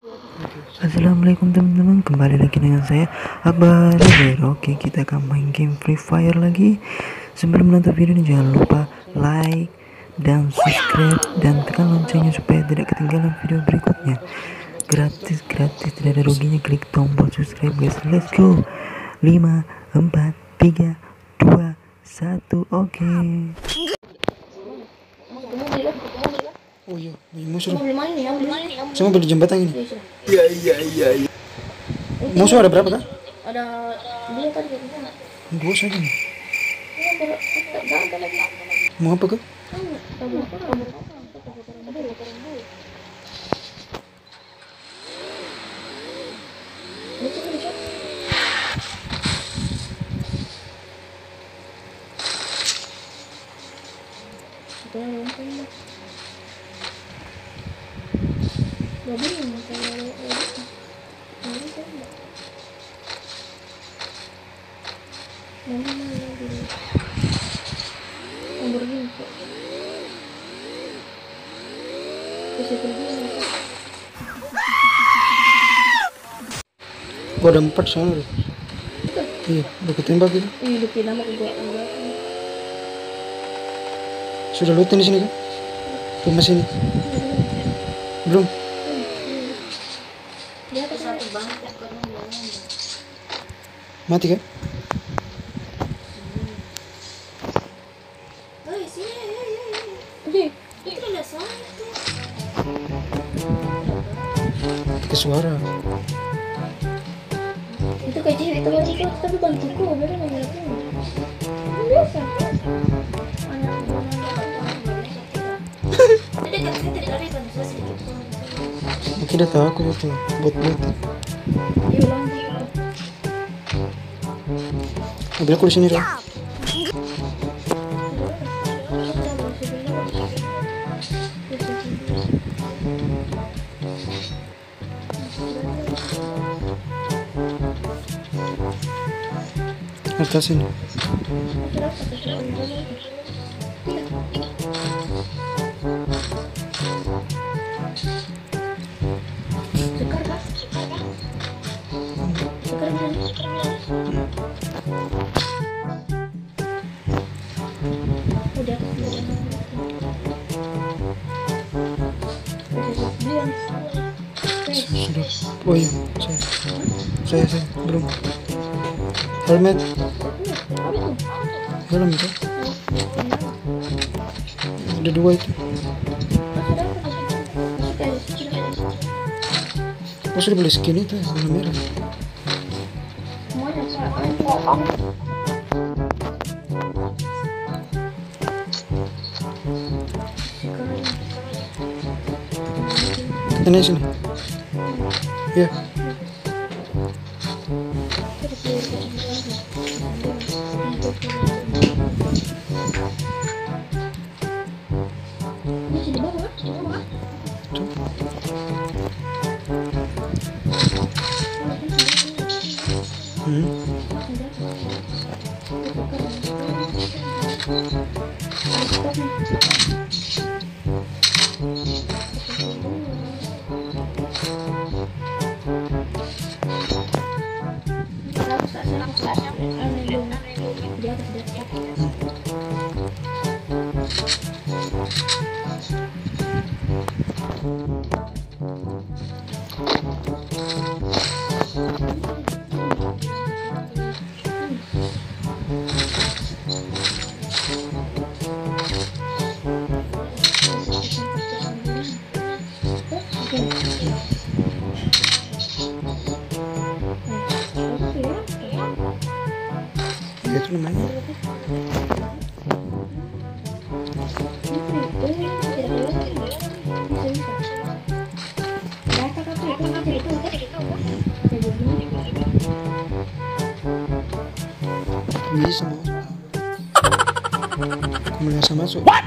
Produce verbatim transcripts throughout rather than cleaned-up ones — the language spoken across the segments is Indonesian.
Assalamualaikum teman-teman, kembali lagi dengan saya Abah Rebel. Oke, kita akan main game Free Fire lagi. Sebelum menonton video ini jangan lupa like dan subscribe dan tekan loncengnya supaya tidak ketinggalan video berikutnya. Gratis, gratis, tidak ada ruginya. Klik tombol subscribe guys. Let's go. lima, empat, tiga, dua, satu. Oke. Oh iya, musuh. Mau beli mana nih? Beli mana nih? Sama beli jembatan ini. Iya, iya, iya, iya. Musuh ada berapa kak? Ada dua tadi katanya. Dua saja nih. Ini baru ada ada lagi. Mau apa kak? Kabur, kabur, kabur. Lucu, lucu. Itu yang lucu. Jadi ini kalau itu, ini kan enggak. Mana mana dulu. Umur gini kok. Bisa pergi nggak? Gua ada empat sana deh. Iya, udah ketembak gitu. Ini lupa nama gua enggak. Sudah looting di sini kan? Rumah sini. Belum. Dia atas satu banget ya karena Mati kan? Hei, sini, hei, hei, hei. Oke, itu ada suara tuh. Ke suara. Itu kayak cewek itu lagi tuh, tapi bantuku, biar nggak ngeliatin. Biasa. Anak Tidak, tidak, tidak lari kan sedikit. Mungkin dia tahu aku itu bot-bot. Iya, ulang. Ambil aku di sini deh. Atas ini. Sekar kan? Sekar kan? Sekar kan? Udah. Sudah. Oh iya, saya. Saya, saya. Belum. Helmet. Helm itu. Ada dua itu. Aku sudah beli skin itu warna merah. Ini sini. Ya. Hmm. Ya, itu namanya. Bisa mau. Kamu bisa masuk. What?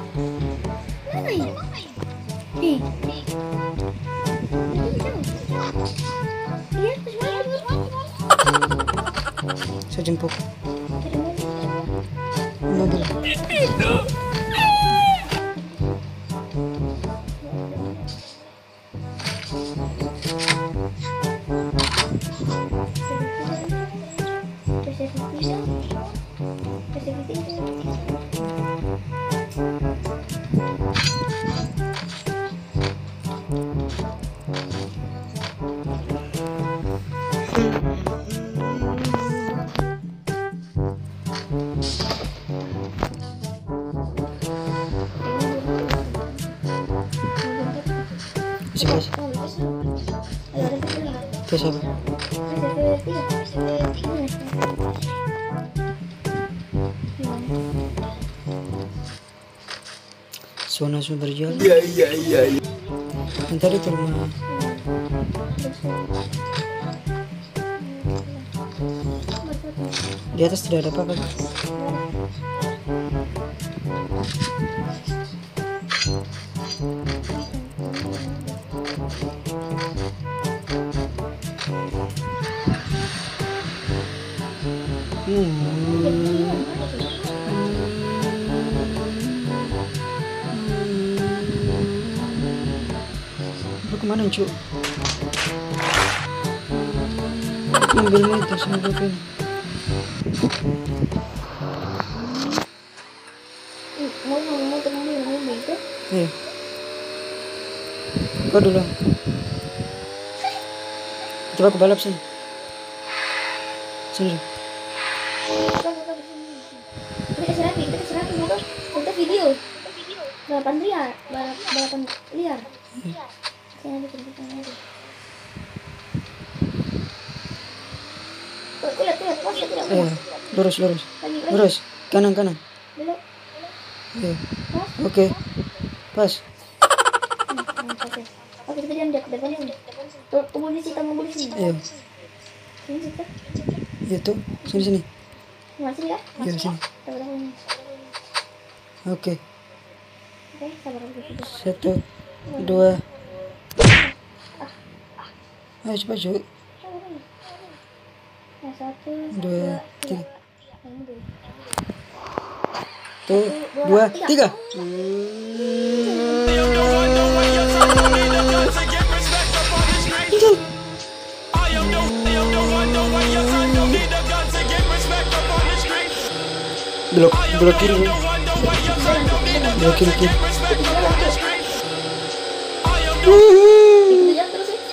Ih. Saya jemput Ada mobil. mobil. Masih guys. Terus apa? Suara sudah berjalan. Iya iya iya. Ntar itu rumah. Di atas tidak ada apa-apa. Lu kemana cu? Mobilnya itu sama mobil. Mau mau temen mau itu? Iya. Kau dulu. Coba aku balap sini. Sini. Kita serapi, kita serapi motor, kita video. Balapan liar, balap balapan liar. Saya ada cerita lagi. Kau lihat lihat, pas tidak Iya. Lurus lurus. Lurus. Kanan kanan. Belok. Iya. Oke. Pas. Oke, kita diam di depan sini. Tunggu di sini, tunggu di sini. Iya. Sini situ. Iya tuh. Sini sini. Masih ya? Iya sini. Tahu ini. Oke. Oke, sabar dulu. Satu, dua. Ayo cepat cuy. Nah, satu, Dua, tiga. Yang dulu. Tuh, dua, tiga. Belok, belok kiri. Belok kiri kiri. Ikuti jalan terus ya.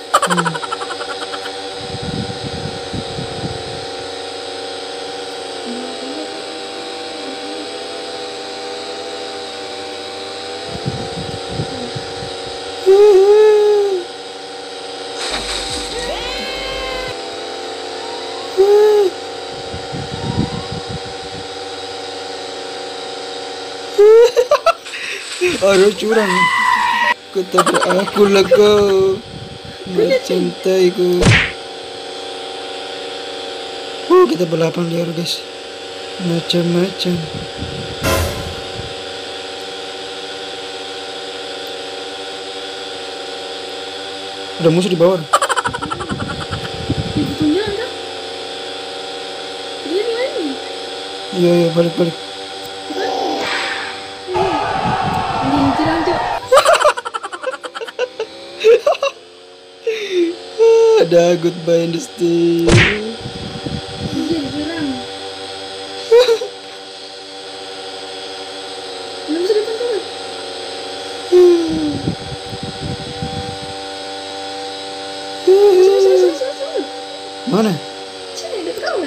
Aduh curang. Ketabrak aku lah kau. Mencintaiku. Oh, kita balapan liar guys. Macam-macam. Ada musuh di bawah. Ikutin jalan kan? Dia lagi. Iya iya balik balik. Ini curang cok. Ada goodbye in the stay. Iya curang. Belum sudah depan tuh. Mana? Sini dekat kamar.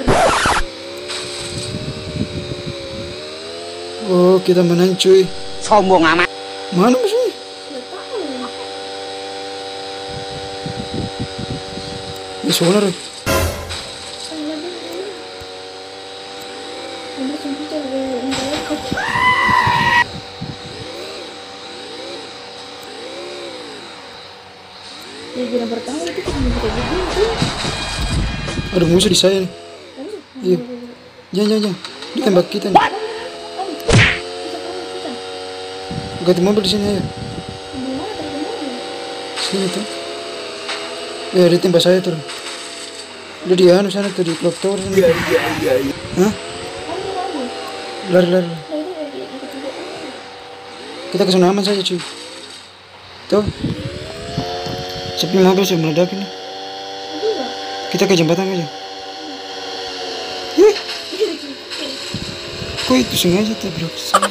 Oh kita menang cuy. Sombong amat. Mana musuhnya? Udah tahu. Ini sonar. Ya bilang pertama itu kan kayak gitu. Ada musuh di saya nih. Iya. Jangan jangan jangan. Ditembak kita nih. Ganti mobil di sini aja. Sini tuh. Ya ditembak saya tuh. Udah dia anu sana tuh di clock tower sana. Iya iya iya. Hah? Lari lari. Kita ke sana aman saja cuy. Tuh. Sepi mobil sudah meledak ini. Kita ke jembatan aja. Ih. Kok itu sengaja tabrak saya?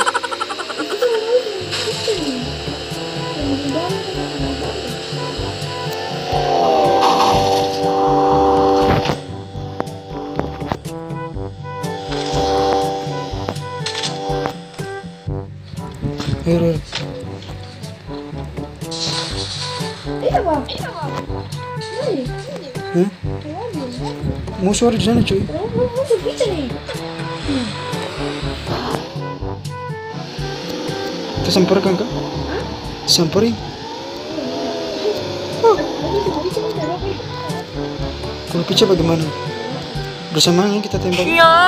Ayo, ayo. Iya bang. Iya. Hah? Musuh ada di sana cuy. Musuh bisa nih. Kita samparkan kak? Samperin. Kalau pica bagaimana? Bersamaan kita tembak.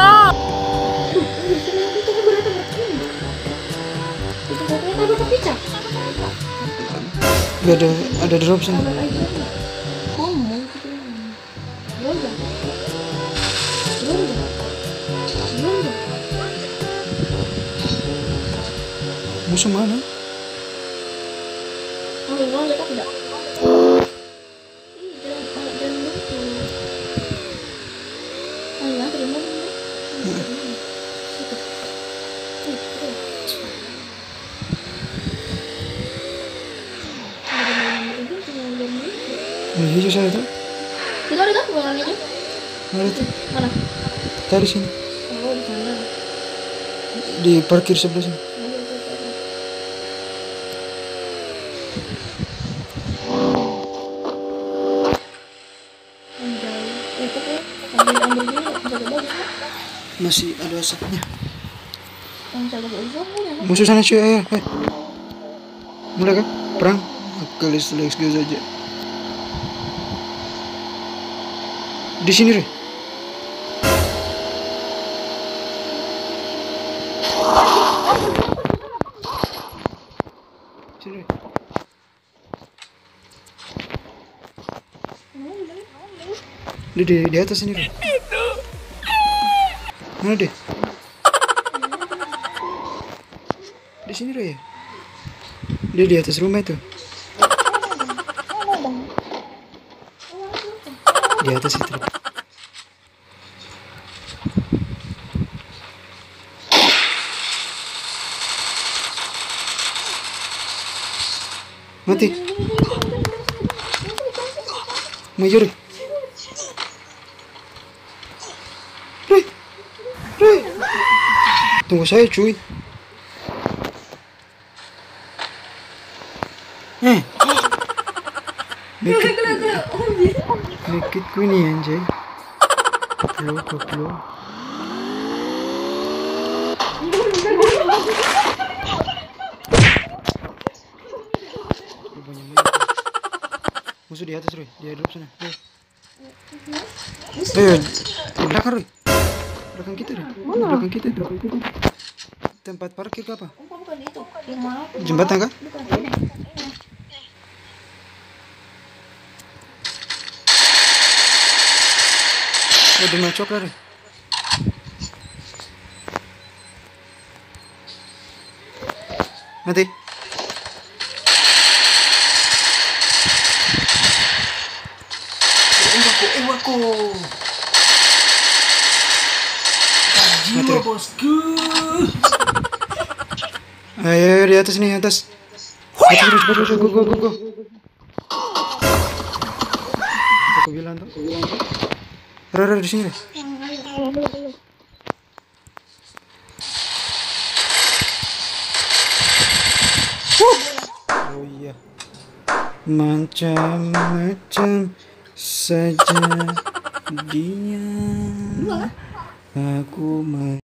Gak ada ada drop sini. Musuh mana? Yang hijau sana tuh. Itu ada tak warna hijau? Mana tuh? Mana? Tadi sini. Oh di sana. Di parkir sebelah sini. Masih ada asapnya. Musuh sana cuy, ayo, ayo. Mulai kan? Perang? Kali seleks gue saja. Di sini Re. Sini Re. Di, di, di atas sini Re. Mana deh? Di sini Re ya? Dia di atas rumah itu. Di atas itu. Mati. Maju Re. Re. Re. Tunggu saya cuy. Eh. Make it, make it queenie anjay. Koplo, koplo. Musuh di atas Roy, dia drop sana. Ayo. Ayo, di belakang Roy. Belakang kita Roy. Belakang kita tuh. Tempat parkir ke apa? Jembatan kah? Ada macok lah. Mati. Ewaku, ewaku. Jiwa bosku. Ayo di atas nih, atas. Atas terus, terus, go, go, go, go. Aku bilang tuh. Rara di sini. Oh iya. Macam-macam saja dia. Aku